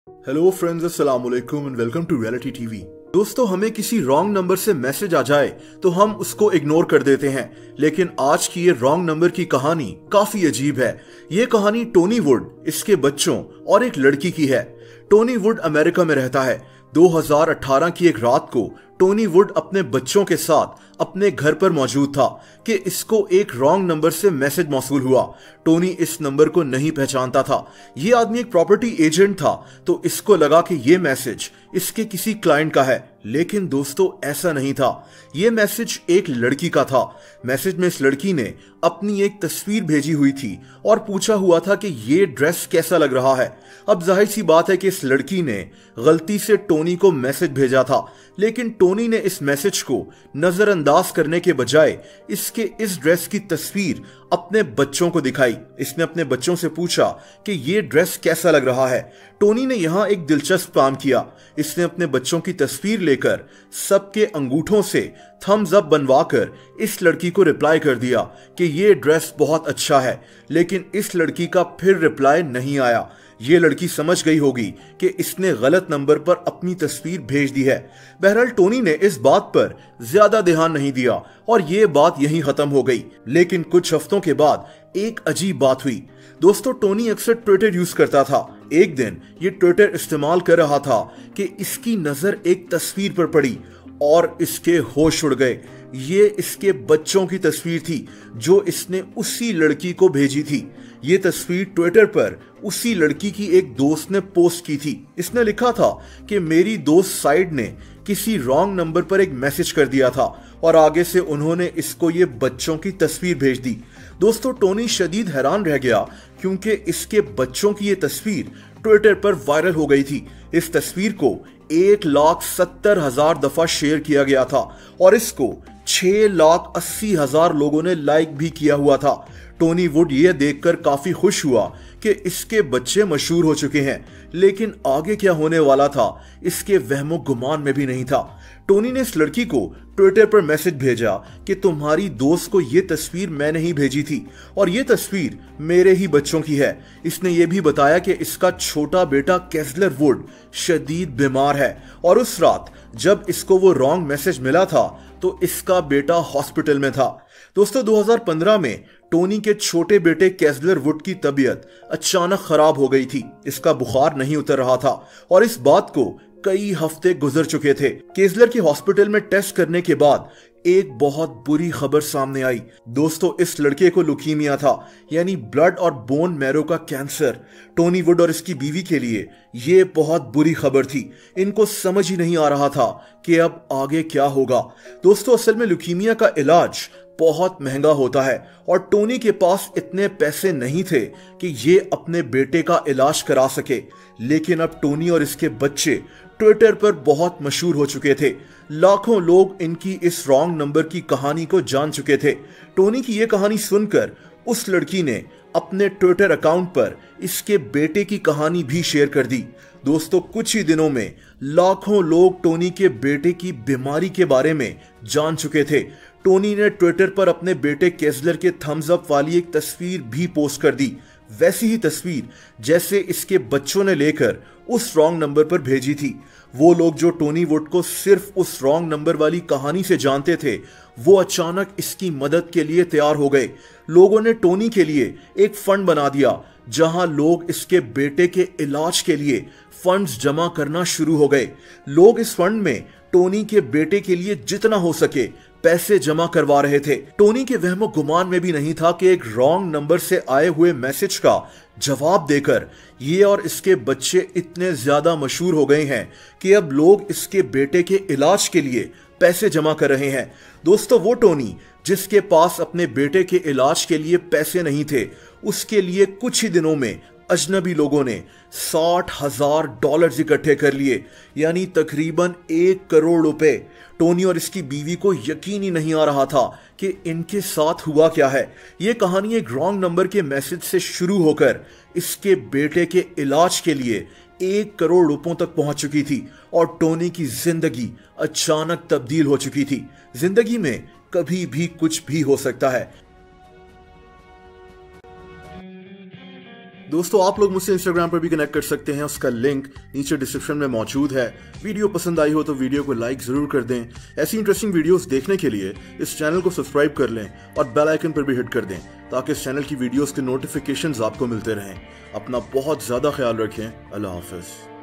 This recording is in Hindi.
हेलो फ्रेंड्स, अस्सलाम वालेकुम and welcome to reality TV. दोस्तों, हमें किसी रॉन्ग नंबर से मैसेज आ जाए तो हम उसको इग्नोर कर देते हैं, लेकिन आज की ये रॉन्ग नंबर की कहानी काफी अजीब है। ये कहानी टोनी वुड, इसके बच्चों और एक लड़की की है। टोनी वुड अमेरिका में रहता है। 2018 की एक रात को टोनी वुड अपने बच्चों के साथ अपने घर पर मौजूद था कि इसको एक रॉन्ग नंबर से मैसेज मौसूल हुआ। टोनी इस नंबर को नहीं पहचानता था। ये आदमी एक प्रॉपर्टी एजेंट था, तो इसको लगा कि ये मैसेज इसके किसी क्लाइंट का है, लेकिन दोस्तों ऐसा नहीं था। ये मैसेज एक लड़की का था। मैसेज में इस लड़की ने अपनी एक तस्वीर भेजी हुई थी और पूछा हुआ था कि ये ड्रेस कैसा लग रहा है। अब जाहिर सी बात है कि इस लड़की ने गलती से टोनी को मैसेज भेजा था, लेकिन टोनी ने इस मैसेज को नजरअंदाज करने के बजाय इसके इस ड्रेस की तस्वीर अपने बच्चों को दिखाई। इसने अपने बच्चों से पूछा कि ये ड्रेस कैसा लग रहा है। टोनी ने यहां एक दिलचस्प काम किया। इसने अपने बच्चों की तस्वीर लेकर सबके अंगूठों से थम्स अप बनवाकर इस लड़की को रिप्लाई कर दिया कि ये ड्रेस बहुत अच्छा है, लेकिन इस लड़की का फिर रिप्लाई नहीं आया। ये लड़की समझ गई होगी कि इसने गलत नंबर पर अपनी तस्वीर भेज दी है। बहरहाल टोनी ने इस बात पर ज्यादा ध्यान नहीं दिया और ये बात यहीं खत्म हो गई। लेकिन कुछ हफ्तों के बाद एक अजीब बात हुई। दोस्तों, टोनी अक्सर ट्विटर यूज करता था। एक दिन ये ट्विटर इस्तेमाल कर रहा था कि इसकी नजर एक तस्वीर पर पड़ी और इसके होश उड़ गए। ये इसके बच्चों की तस्वीर थी जो इसने उसी लड़की को भेजी थी। ये तस्वीर ट्विटर पर उसी लड़की की एक दोस्त ने पोस्ट की थी। इसने लिखा था कि मेरी दोस्त साइड ने किसी रॉन्ग नंबर पर एक मैसेज कर दिया था और आगे से उन्होंने इसको ये बच्चों की तस्वीर भेज दी। दोस्तों, टोनी शदीद हैरान रह गया क्योंकि इसके बच्चों की ये तस्वीर ट्विटर पर वायरल हो गई थी। इस तस्वीर को 1,70,000 दफा शेयर किया गया था और इसको 6,80,000 लोगों ने लाइक भी किया हुआ था। टोनी वुड ये देखकर काफी खुश हुआ कि इसके बच्चे मशहूर हो चुके हैं, लेकिन आगे क्या होने वाला था इसके वहमो गुमान में भी नहीं था। टोनी ने इस लड़की को ट्विटर पर मैसेज भेजा कि तुम्हारी दोस्त को ये तस्वीर मैंने ही भेजी थी और ये तस्वीर मेरे ही बच्चों की है। इसने ये भी बताया कि इसका छोटा बेटा केस्लर वुड शदीद बीमार है और उस रात जब इसको वो रॉन्ग मैसेज मिला था तो इसका बेटा हॉस्पिटल में था। दोस्तों, 2015 में टोनी के छोटे बेटे केस्लर वुड की तबीयत अचानक खराब हो गई थी। इसका बुखार नहीं उतर रहा था और इस बात को कई हफ्ते गुजर चुके थे। केस्लर के हॉस्पिटल में टेस्ट करने के बाद एक बहुत बुरी खबर सामने आई। दोस्तों, इस लड़के को लुकीमिया था, यानी ब्लड और बोन मैरो का कैंसर। टोनी वुड और इसकी बीवी के लिए ये बहुत बुरी खबर थी। इनको समझ ही नहीं आ रहा था कि अब आगे क्या होगा। दोस्तों, असल में लुकीमिया का इलाज बहुत महंगा होता है और टोनी के पास इतने पैसे नहीं थे कि ये अपने बेटे का इलाज करा सके। लेकिन अब टोनी और इसके बच्चे ट्विटर पर बहुत मशहूर हो चुके थे। लाखों लोग इनकी इस रॉन्ग नंबर की कहानी को जान चुके थे। टोनी की यह कहानी सुनकर उस लड़की ने अपने ट्विटर अकाउंट पर इसके बेटे की कहानी भी शेयर कर दी। दोस्तों, कुछ ही दिनों में लाखों लोग टोनी के बेटे की बीमारी के बारे में जान चुके थे। टोनी ने ट्विटर पर अपने बेटे केस्लर के थम्स अप वाली एक तस्वीर भी पोस्ट कर दी, वैसी ही तस्वीर जैसे इसके बच्चों ने लेकर उस रॉन्ग नंबर पर भेजी थी। वो लोग जो टोनी वुड को सिर्फ उस रॉन्ग नंबर वाली कहानी से जानते थे, वो अचानक इसकी मदद के लिए तैयार हो गए। लोगों ने टोनी के लिए एक फंड बना दिया जहां लोग इसके बेटे के इलाज के लिए फंड्स जमा करना शुरू हो गए। लोग इस फंड में टोनी के बेटे के लिए जितना हो सके पैसे जमा करवा रहे थे। टोनी के वहमो गुमान में भी नहीं था कि एक रॉन्ग नंबर से आए हुए मैसेज का जवाब देकर ये और इसके बच्चे इतने ज्यादा मशहूर हो गए हैं कि अब लोग इसके बेटे के इलाज के लिए पैसे जमा कर रहे हैं। दोस्तों, वो टोनी जिसके पास अपने बेटे के इलाज के लिए पैसे नहीं थे, उसके लिए कुछ ही दिनों में अजनबी लोगों ने $60,000 इकट्ठे कर लिए, यानी तकरीबन 1 करोड़ रुपए। टोनी और इसकी बीवी को यकीन ही नहीं आ रहा था कि इनके साथ हुआ क्या है। यह कहानी एक रॉन्ग नंबर के मैसेज से शुरू होकर इसके बेटे के इलाज के लिए 1 करोड़ रुपयों तक पहुंच चुकी थी और टोनी की जिंदगी अचानक तब्दील हो चुकी थी। जिंदगी में कभी भी कुछ भी हो सकता है। दोस्तों आप लोग मुझसे इंस्टाग्राम पर भी कनेक्ट कर सकते हैं, उसका लिंक नीचे डिस्क्रिप्शन में मौजूद है। वीडियो पसंद आई हो तो वीडियो को लाइक जरूर कर दें। ऐसी इंटरेस्टिंग वीडियोस देखने के लिए इस चैनल को सब्सक्राइब कर लें और बेल आइकन पर भी हिट कर दें ताकि इस चैनल की वीडियोस के नोटिफिकेशंस आपको मिलते रहें। अपना बहुत ज्यादा ख्याल रखें। अल्लाह हाफिज।